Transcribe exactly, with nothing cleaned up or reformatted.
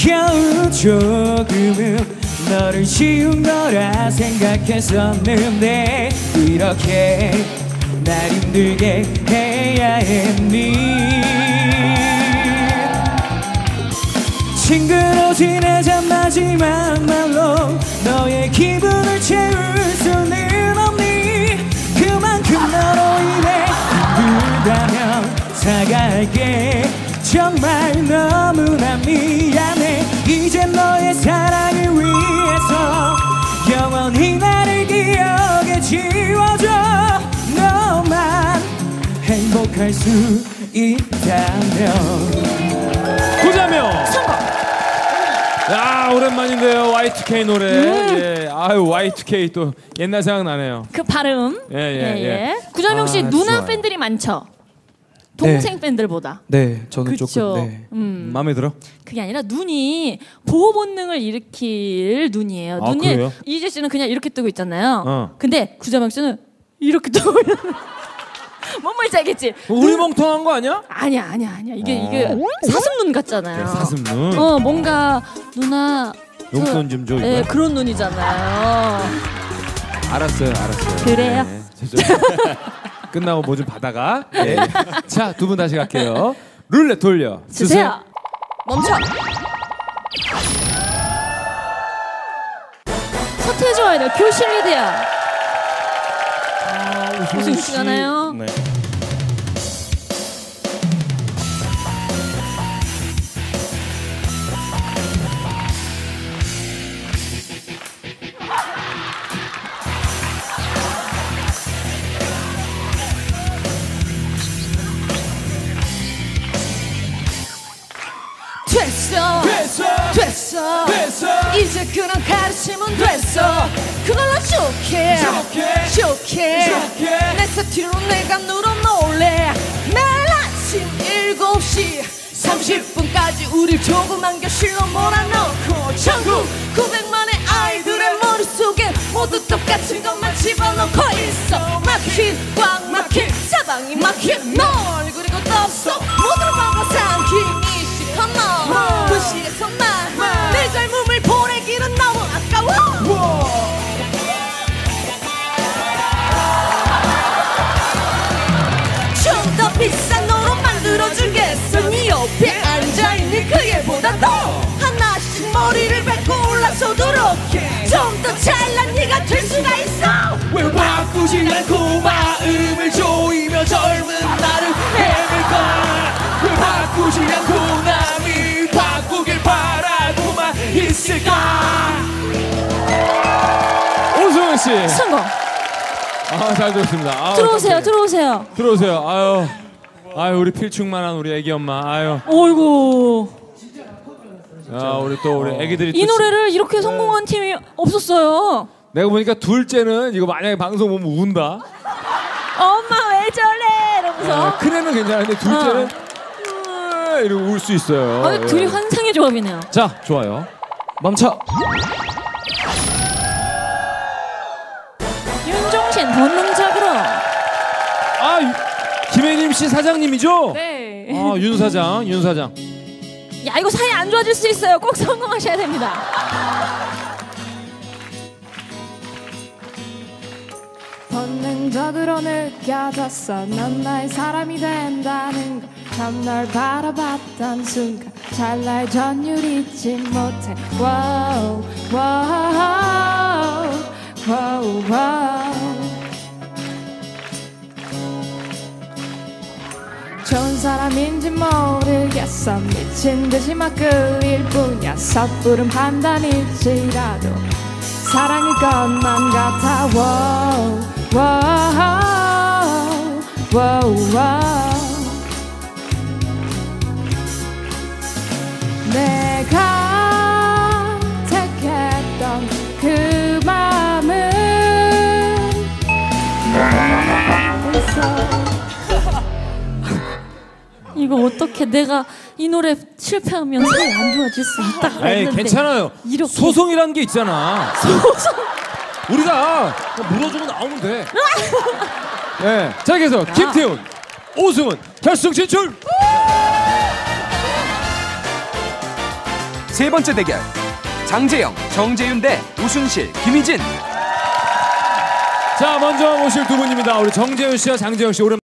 겨우 조금은 너를 쉬운 거라 생각했었는데 이렇게 날 힘들게 해야 했니. 친구로 지내자 마지막 말로 너의 기분을 채울 수는 없니. 그만큼 너로 인해 힘들다면 사과할게. 정말 너무나 미안해. 이제 너의 사랑을 위해서 영원히 나를 기억에 지워줘. 너만 행복할 수 있다면. 구자명 성공. 야, 오랜만인데요. 와이투케이 노래. 음. 예. 아유, 와이투케이 또 옛날 생각나네요. 그 발음. 예, 예, 예. 예. 구자명 씨 아, 누나 좋아요. 팬들이 많죠? 동생 네. 팬들보다. 네, 저는 그쵸? 조금 네. 음. 마음에 들어? 그게 아니라 눈이 보호 본능을 일으킬 눈이에요. 아, 눈이 그래요? 이재 씨는 그냥 이렇게 뜨고 있잖아요. 어. 근데 구자명 씨는 이렇게 뜨고 있는. 뭔 말인지 알겠지? 우리 멍텅한 거 아니야? 아니야, 아니야, 아니야. 이게 어. 이게 사슴눈 같잖아요. 네, 사슴눈. 어, 뭔가 누나 용돈 좀 줘. 이거. 네, 그런 눈이잖아요. 알았어요, 알았어요. 그래요? 네, 끝나고 뭐 좀 받아가. 네. 자, 두 분 다시 갈게요. 룰렛 돌려 주세요. 주세요. 멈춰. 서태지 와이드 교실 리드야. 아, 우승 씨가 나요? 네. 됐어, 됐어, 됐어, 됐어. 이제 그런 가르침은 됐어. 그걸로 좋게, 좋게, 좋게, 좋게. 내 사티로 내가 늘어놓을래. 매일 아침 일곱 시 삼십 분까지 우릴 조그만 교실로 몰아넣고 천구백만의 아이들의 머릿속에 모두 똑같은 것만 집어넣고 있어. 막힌, 꽉 막힌, 사방이 막힌 널 그리고 덥석 모두를 먹어 삼킨 너 도시에서만 내 젊음을 보내기는 너무 아까워. 좀 더 비싼 너로 만들어주겠어. 네 옆에 앉아있는 그 애보다 더 하나씩 머리를 뱉고 올라서도록 좀 더 잘난 네가 될 수가 있어. 왜 바꾸지 않고 마음을 조이며 젊은 나를 헤맬까. 왜 바꾸지 않고 남이 바꾸길 바라고만 있을까. 오승훈 씨 성공. 아, 잘 들었습니다. 아우, 들어오세요, 깜짝이야. 들어오세요. 들어오세요. 아유, 아유, 우리 필충만한 우리 애기 엄마. 아유. 어이구. 아, 우리 또 우리 애기들이 이 또 노래를 이렇게 성공한 팀이 없었어요. 내가 보니까 둘째는 이거 만약에 방송 보면 운다. 엄마 왜 저래? 이러면서. 아, 큰애는 괜찮은데 둘째는 어. 이러고 울 수 있어요. 아, 둘이 환상의 조합이네요. 자, 좋아요. 멈춰. 윤종신 본능적으로. 아, 김혜림 씨 사장님이죠? 네. 아, 윤 사장, 윤 사장. 야, 이거 사이 안 좋아질 수 있어요. 꼭 성공하셔야 됩니다. 본능적으로 느껴졌어. 넌 나의 사람이 된다는 걸. 처음 널 바라봤던 순간 찰나의 전율 잊지 못해. 와우 와우 와우 와우. 좋은 사람인지 모르겠어. 미친 듯이 막 그릴 뿐이야. 섣부른 판단일지라도 사랑일 것만 같아. 와우 와우 와우 와우. 내가 택했던 그 맘은 이거 어떻게 내가 이 노래 실패하면 사이 안 좋아질 수 있다고 에이, 했는데 괜찮아요. 이렇게. 소송이라는 게 있잖아. 소송. 우리가 물어주고 나오면 돼. 네. 자, 그래서 김태훈, 오승훈 결승 진출. 세 번째 대결 장재영, 정재윤 대 우순실, 김희진. 자, 먼저 모실 두 분입니다. 우리 정재윤 씨와 장재영 씨 오랜